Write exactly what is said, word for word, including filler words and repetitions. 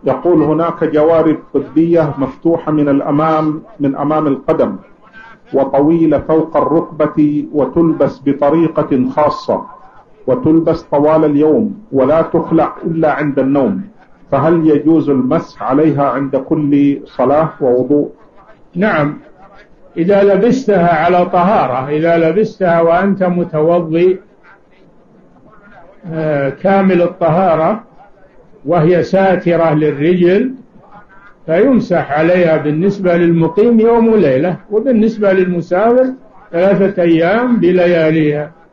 يقول هناك جوارب طبية مفتوحة من الأمام من أمام القدم وطويلة فوق الركبة وتلبس بطريقة خاصة وتلبس طوال اليوم ولا تخلع إلا عند النوم، فهل يجوز المسح عليها عند كل صلاة ووضوء؟ نعم، إذا لبستها على طهارة، إذا لبستها وأنت متوضي كامل الطهارة وهي ساترة للرجل فيمسح عليها بالنسبة للمقيم يوم وليلة، وبالنسبة للمسافر ثلاثة أيام بلياليها.